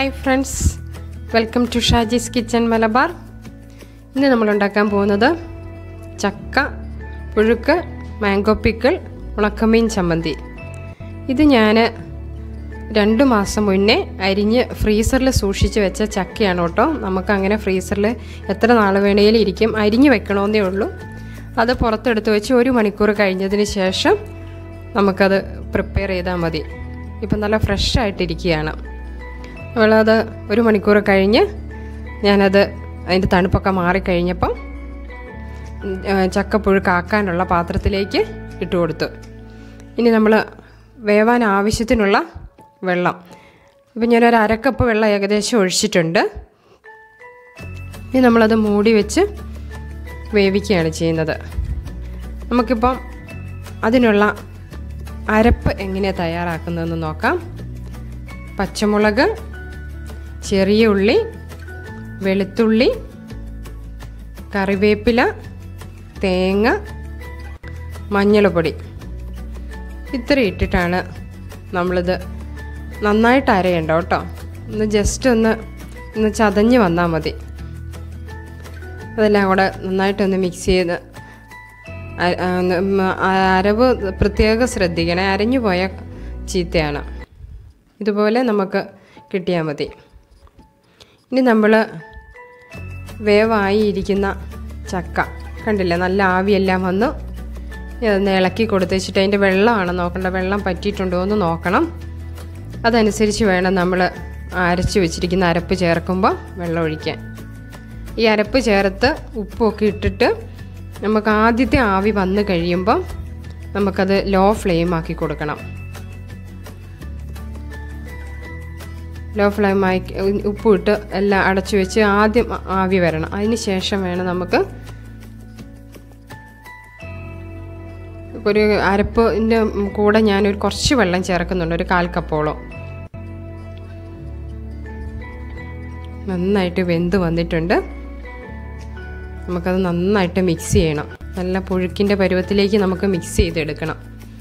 Hi friends, welcome to Shaji's Kitchen Malabar. ഇന്ന് നമ്മൾ ഉണ്ടാക്കാൻ പോകുന്നത് ചക്ക, പുഴുക്ക്, മാംഗോ പിക്കിൾ, ഉണക്കമീൻ ചമ്മന്തി. ഇത് ഞാൻ 2 മാസം മുന്നേ അരിഞ്ഞ് ഫ്രീസറിൽ സൂക്ഷിച്ച് വെച്ച ചക്കയാണ് കേട്ടോ. നമുക്കങ്ങനെ ഫ്രീസറിൽ എത്ര നാൾ വേണമെങ്കിലും ഇരിക്കും. അരിഞ്ഞ് വെക്കണമെന്നേ ഉള്ളൂ. അത് പുറത്തെടുത്ത് വെച്ച് 1 മണിക്കൂർ കഴിഞ്ഞതിന് ശേഷം നമുക്കത് പ്രിപ്പയർ ചെയ്താൽ മതി. ഇപ്പം നല്ല ഫ്രഷ് ആയിട്ടിരിക്കുകയാണ്. അവളത് 1 മണിക്കൂർ കഴിഞ്ഞ് ഞാനത് അതിൻ്റെ തണുപ്പൊക്കെ മാറിക്കഴിഞ്ഞപ്പം ചക്കപ്പുഴുക്കാക്കാനുള്ള പാത്രത്തിലേക്ക് ഇട്ട് കൊടുത്തു. ഇനി നമ്മൾ വേവാൻ ആവശ്യത്തിനുള്ള വെള്ളം, ഇപ്പം ഞാനൊരു 1/2 കപ്പ് വെള്ളം ഏകദേശം ഒഴിച്ചിട്ടുണ്ട്. ഇനി നമ്മളത് മൂടി വെച്ച് വേവിക്കുകയാണ് ചെയ്യുന്നത്. നമുക്കിപ്പം അതിനുള്ള അരപ്പ് എങ്ങനെയാണ് തയ്യാറാക്കുന്നതെന്ന് നോക്കാം. പച്ചമുളക്, ചെറിയ ഉള്ളി, വെളുത്തുള്ളി, കറിവേപ്പില, തേങ്ങ, മഞ്ഞൾപ്പൊടി ഇത്ര ഇട്ടിട്ടാണ് നമ്മളിത് നന്നായിട്ട് അരയേണ്ട കേട്ടോ. ജസ്റ്റ് ഒന്ന് ചതഞ്ഞ് വന്നാൽ മതി. അതെല്ലാം കൂടെ നന്നായിട്ടൊന്ന് മിക്സ് ചെയ്ത് അരവ് പ്രത്യേകം ശ്രദ്ധിക്കണേ, അരഞ്ഞു പോയ ചീത്തയാണ്. ഇതുപോലെ നമുക്ക് കിട്ടിയാൽ മതി. ഇനി നമ്മൾ വേവായിരിക്കുന്ന ചക്ക കണ്ടില്ലേ, നല്ല ആവിയെല്ലാം വന്ന് ഒന്ന് ഇളക്കി കൊടുത്ത് വെച്ചിട്ട് അതിൻ്റെ വെള്ളമാണ് നോക്കേണ്ടത്. വെള്ളം പറ്റിയിട്ടുണ്ടോ എന്ന് നോക്കണം. അതനുസരിച്ച് വേണം നമ്മൾ അരച്ച് വെച്ചിരിക്കുന്ന അരപ്പ് ചേർക്കുമ്പോൾ വെള്ളം ഒഴിക്കാൻ. ഈ അരപ്പ് ചേർത്ത് ഉപ്പൊക്കെ ഇട്ടിട്ട് നമുക്ക് ആദ്യത്തെ ആവി വന്ന് കഴിയുമ്പം നമുക്കത് ലോ ഫ്ലെയിം ആക്കി കൊടുക്കണം. ലോ ഫ്ലെയിമായി ഉപ്പിട്ട് എല്ലാം അടച്ചു വെച്ച് ആദ്യം ആവി വരണം. അതിന് ശേഷം വേണം നമുക്ക് ഒരു അരപ്പിൻ്റെ കൂടെ ഞാനൊരു കുറച്ച് വെള്ളം ചേർക്കുന്നുണ്ട്, ഒരു 1/4 കപ്പോളം. നന്നായിട്ട് വെന്ത് വന്നിട്ടുണ്ട്. നമുക്കത് നന്നായിട്ട് മിക്സ് ചെയ്യണം. നല്ല പുഴുക്കിൻ്റെ പരുവത്തിലേക്ക് നമുക്ക് മിക്സ് ചെയ്തെടുക്കണം.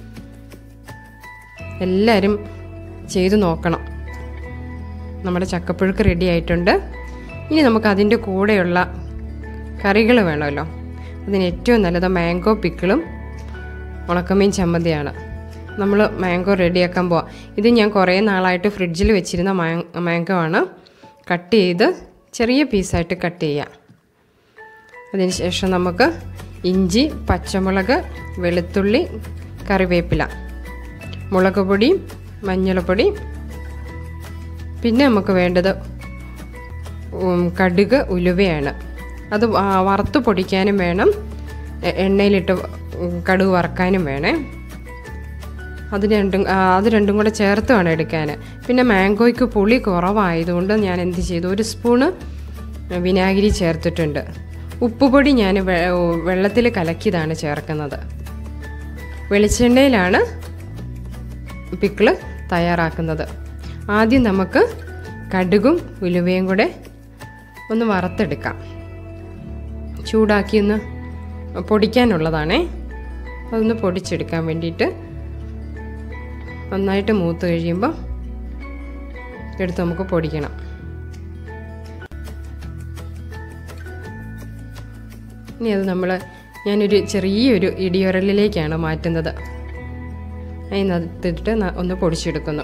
എല്ലാവരും ചെയ്ത് നോക്കണം. നമ്മുടെ ചക്കപ്പുഴുക്ക് റെഡി ആയിട്ടുണ്ട്. ഇനി നമുക്ക് അതിൻ്റെ കൂടെയുള്ള കറികൾ വേണമല്ലോ. അതിന് ഏറ്റവും നല്ലത് മാംഗോ പിക്കിളും ഉണക്കമീൻ ചമ്മന്തിയാണ്. നമ്മൾ മാംഗോ റെഡിയാക്കാൻ പോവാം. ഇത് ഞാൻ കുറേ നാളായിട്ട് ഫ്രിഡ്ജിൽ വെച്ചിരുന്ന മാംഗോ ആണ്. കട്ട് ചെയ്ത് ചെറിയ പീസായിട്ട് കട്ട് ചെയ്യാം. അതിന് ശേഷം നമുക്ക് ഇഞ്ചി, പച്ചമുളക്, വെളുത്തുള്ളി, കറിവേപ്പില, മുളക് പൊടി, മഞ്ഞൾപ്പൊടി, പിന്നെ നമുക്ക് വേണ്ടത് കടുക്, ഉലുവയാണ്. അത് വറുത്ത് പൊടിക്കാനും വേണം, എണ്ണയിലിട്ട് കടുക് വറക്കാനും വേണേ. അത് രണ്ടും കൂടെ ചേർത്ത് വേണം എടുക്കാൻ. പിന്നെ മാംഗോയ്ക്ക് പുളി കുറവായതുകൊണ്ട് ഞാൻ എന്ത് ചെയ്തു, 1 സ്പൂണ് വിനാഗിരി ചേർത്തിട്ടുണ്ട്. ഉപ്പുപൊടി ഞാൻ വെള്ളത്തിൽ കലക്കിയതാണ് ചേർക്കുന്നത്. വെളിച്ചെണ്ണയിലാണ് പിക്കിള് തയ്യാറാക്കുന്നത്. ആദ്യം നമുക്ക് കടുകും ഉലുവയും കൂടെ ഒന്ന് വറുത്തെടുക്കാം. ചൂടാക്കി ഒന്ന് പൊടിക്കാനുള്ളതാണേ. അതൊന്ന് പൊടിച്ചെടുക്കാൻ വേണ്ടിയിട്ട് നന്നായിട്ട് മൂത്ത് കഴിയുമ്പോൾ എടുത്ത് നമുക്ക് പൊടിക്കണം. ഇനി അത് ഞാനൊരു ചെറിയൊരു ഇടിയുരലിലേക്കാണ് മാറ്റുന്നത്. അതിനകത്തിട്ട് ഒന്ന് പൊടിച്ചെടുക്കുന്നു.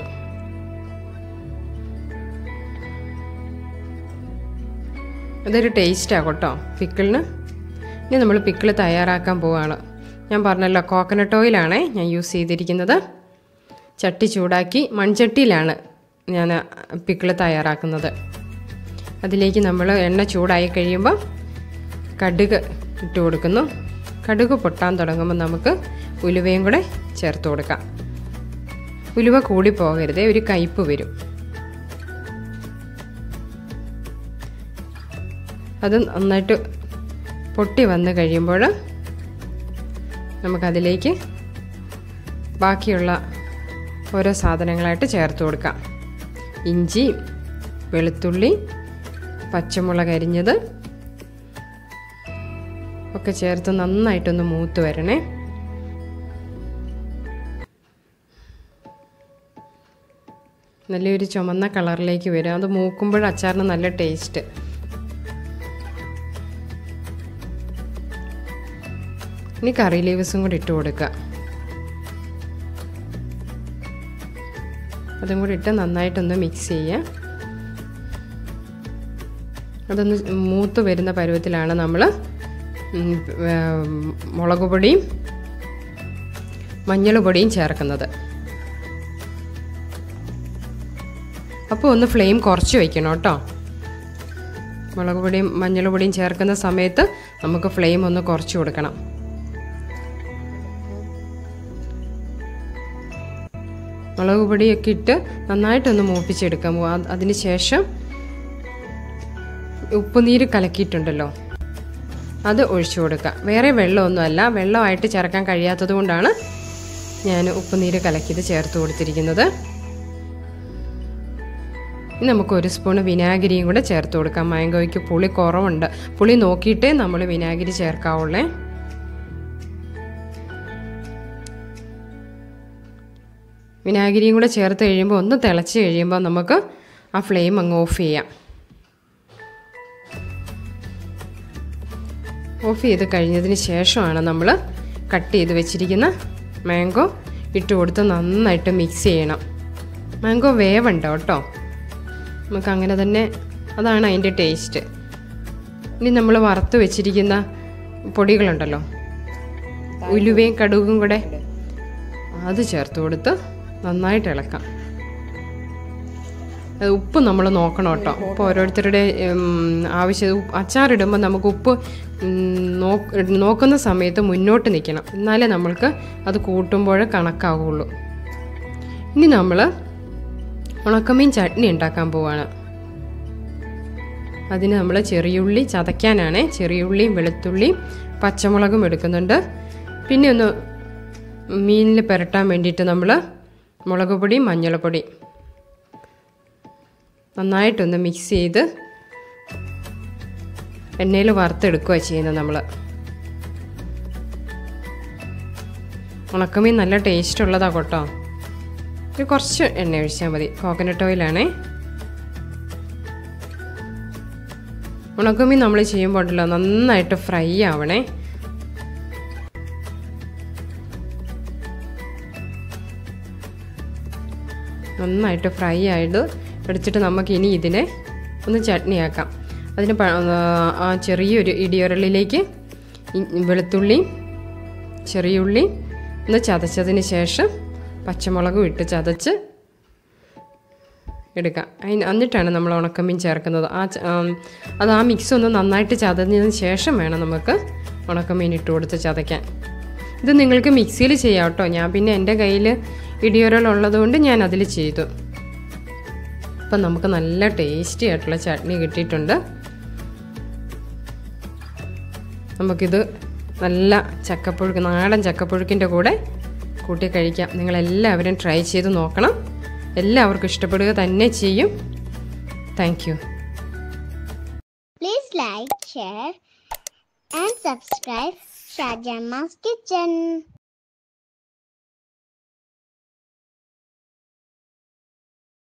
അതൊരു ടേസ്റ്റാണ് കേട്ടോ പിക്കിളിന്. ഇനി നമ്മൾ പിക്കിൾ തയ്യാറാക്കാൻ പോവുകയാണ്. ഞാൻ പറഞ്ഞല്ലോ, കോക്കനട്ട് ഓയിലാണേ ഞാൻ യൂസ് ചെയ്തിരിക്കുന്നത്. ചട്ടി ചൂടാക്കി, മൺചട്ടിയിലാണ് ഞാൻ പിക്കിൾ തയ്യാറാക്കുന്നത്. അതിലേക്ക് നമ്മൾ എണ്ണ ചൂടായി കഴിയുമ്പോൾ കടുക് ഇട്ട് കൊടുക്കുന്നു. കടുക് പൊട്ടാൻ തുടങ്ങുമ്പോൾ നമുക്ക് ഉലുവയും കൂടെ ചേർത്ത് കൊടുക്കാം. ഉലുവ കൂടി പോകരുതേ, ഒരു കയ്പ്പ് വരും. അത് നന്നായിട്ട് പൊട്ടി വന്ന് കഴിയുമ്പോൾ നമുക്കതിലേക്ക് ബാക്കിയുള്ള ഓരോ സാധനങ്ങളായിട്ട് ചേർത്ത് കൊടുക്കാം. ഇഞ്ചി, വെളുത്തുള്ളി, പച്ചമുളക് അരിഞ്ഞത് ഒക്കെ ചേർത്ത് നന്നായിട്ടൊന്ന് മൂത്ത് വരണേ. നല്ലൊരു ചുമന്ന കളറിലേക്ക് വരും. അത് മൂക്കുമ്പോൾ അച്ചാറിന് നല്ല ടേസ്റ്റ്. ഇനി കറി ലീവ്സും കൂടി ഇട്ട് കൊടുക്കുക. അതും കൂടി ഇട്ട് നന്നായിട്ടൊന്ന് മിക്സ് ചെയ്യുക. അതൊന്ന് മൂത്ത് വരുന്ന പരുവത്തിലാണ് നമ്മൾ മുളക് പൊടിയും മഞ്ഞൾ പൊടിയും ചേർക്കുന്നത്. അപ്പോൾ ഒന്ന് ഫ്ലെയിം കുറച്ച് വയ്ക്കണം കേട്ടോ. മുളക് പൊടിയും മഞ്ഞൾ പൊടിയും ചേർക്കുന്ന സമയത്ത് നമുക്ക് ഫ്ലെയിം ഒന്ന് കുറച്ച് കൊടുക്കണം. മുളക് പൊടിയൊക്കെ ഇട്ട് നന്നായിട്ടൊന്ന് മൂപ്പിച്ചെടുക്കാം. അതിന് ശേഷം ഉപ്പുനീര് കലക്കിയിട്ടുണ്ടല്ലോ, അത് ഒഴിച്ചു കൊടുക്കുക. വേറെ വെള്ളമൊന്നുമല്ല, വെള്ളമായിട്ട് ചേർക്കാൻ കഴിയാത്തത് കൊണ്ടാണ് ഞാൻ ഉപ്പുനീര് കലക്കിയത് ചേർത്ത് കൊടുത്തിരിക്കുന്നത്. ഇനി നമുക്ക് 1 സ്പൂൺ വിനാഗിരിയും കൂടെ ചേർത്ത് കൊടുക്കാം. മാംഗോയ്ക്ക് പുളി കുറവുണ്ട്. പുളി നോക്കിയിട്ടേ നമ്മൾ വിനാഗിരി ചേർക്കാവുള്ളേ. വിനാഗിരിയും കൂടെ ചേർത്ത് കഴിയുമ്പോൾ ഒന്ന് തിളച്ച് കഴിയുമ്പോൾ നമുക്ക് ആ ഫ്ലെയിം അങ്ങ് ഓഫ് ചെയ്യാം. ഓഫ് ചെയ്ത് കഴിഞ്ഞതിന് ശേഷമാണ് നമ്മൾ കട്ട് ചെയ്ത് വെച്ചിരിക്കുന്ന മാംഗോ ഇട്ട് കൊടുത്ത് നന്നായിട്ട് മിക്സ് ചെയ്യണം. മാംഗോ വേവണ്ട കേട്ടോ, നമുക്ക് അങ്ങനെ തന്നെ, അതാണ് അതിൻ്റെ ടേസ്റ്റ്. ഇനി നമ്മൾ വറുത്ത് വെച്ചിരിക്കുന്ന പൊടികളുണ്ടല്ലോ, ഉലുവയും കടുകും കൂടെ, അത് ചേർത്ത് കൊടുത്ത് നന്നായിട്ട് ഇളക്കാം. ഉപ്പ് നമ്മൾ നോക്കണം കേട്ടോ. ഉപ്പ് ഓരോരുത്തരുടെ ആവശ്യം. അച്ചാറിടുമ്പോൾ നമുക്ക് ഉപ്പ് നോക്കുന്ന സമയത്ത് മുന്നോട്ട് നിൽക്കണം, എന്നാലേ നമ്മൾക്ക് അത് കൂട്ടുമ്പോൾ കണക്കാവുള്ളൂ. ഇനി നമ്മൾ ഉണക്കമീൻ ചട്നി ഉണ്ടാക്കാൻ പോവാണ്. അതിന് നമ്മൾ ചെറിയുള്ളി ചതയ്ക്കാനാണ്. ചെറിയുള്ളിയും വെളുത്തുള്ളിയും പച്ചമുളകും എടുക്കുന്നുണ്ട്. പിന്നെ ഒന്ന് മീനിൽ പുരട്ടാൻ വേണ്ടിയിട്ട് നമ്മൾ മുളക് പൊടി മഞ്ഞൾപ്പൊടി നന്നായിട്ടൊന്ന് മിക്സ് ചെയ്ത് എണ്ണയിൽ വറുത്തെടുക്കുകയാണ് ചെയ്യുന്നത്. നമ്മൾ ഉണക്കമീൻ നല്ല ടേസ്റ്റ് ഉള്ളതാണ് കേട്ടോ. ഇത് കുറച്ച് എണ്ണ ഒഴിച്ചാൽ മതി, കോക്കനട്ട് ഓയിലാണേ. ഉണക്കമീൻ നമ്മൾ ചെയ്യുമ്പോൾ ഉണ്ടല്ലോ നന്നായിട്ട് ഫ്രൈ ആവണേ. നന്നായിട്ട് ഫ്രൈ ആയിട്ട് എടുത്തിട്ട് നമുക്കിനി ഇതിനെ ഒന്ന് ചട്നിയാക്കാം. അതിന് ആ ചെറിയൊരു ഇടിയുരലിലേക്ക് വെളുത്തുള്ളി ചെറിയുള്ളി ഒന്ന് ചതച്ചതിന് ശേഷം പച്ചമുളകും ഇട്ട് ചതച്ച് എടുക്കാം. എന്നിട്ടാണ് നമ്മൾ ഉണക്കമീൻ ചേർക്കുന്നത്. അത് ആ മിക്സ് ഒന്ന് നന്നായിട്ട് ചതഞ്ഞതിന് ശേഷം വേണം നമുക്ക് ഉണക്കമീൻ ഇട്ട് കൊടുത്ത് ചതയ്ക്കാൻ. ഇത് നിങ്ങൾക്ക് മിക്സിയിൽ ചെയ്യാം കേട്ടോ. ഞാൻ പിന്നെ എൻ്റെ കയ്യിൽ ഇടിയുരലുള്ളതുകൊണ്ട് ഞാൻ അതിൽ ചെയ്തു. അപ്പം നമുക്ക് നല്ല ടേസ്റ്റി ആയിട്ടുള്ള ചട്നി കിട്ടിയിട്ടുണ്ട്. നമുക്കിത് നല്ല ചക്കപ്പുഴുക്ക്, നാടൻ ചക്കപ്പുഴുക്കിൻ്റെ കൂടെ കൂട്ടി കഴിക്കാം. നിങ്ങളെല്ലാവരും ട്രൈ ചെയ്ത് നോക്കണം. എല്ലാവർക്കും ഇഷ്ടപ്പെടുക തന്നെ ചെയ്യും. Thank you. Please like, share and subscribe Shaji George's Kitchen.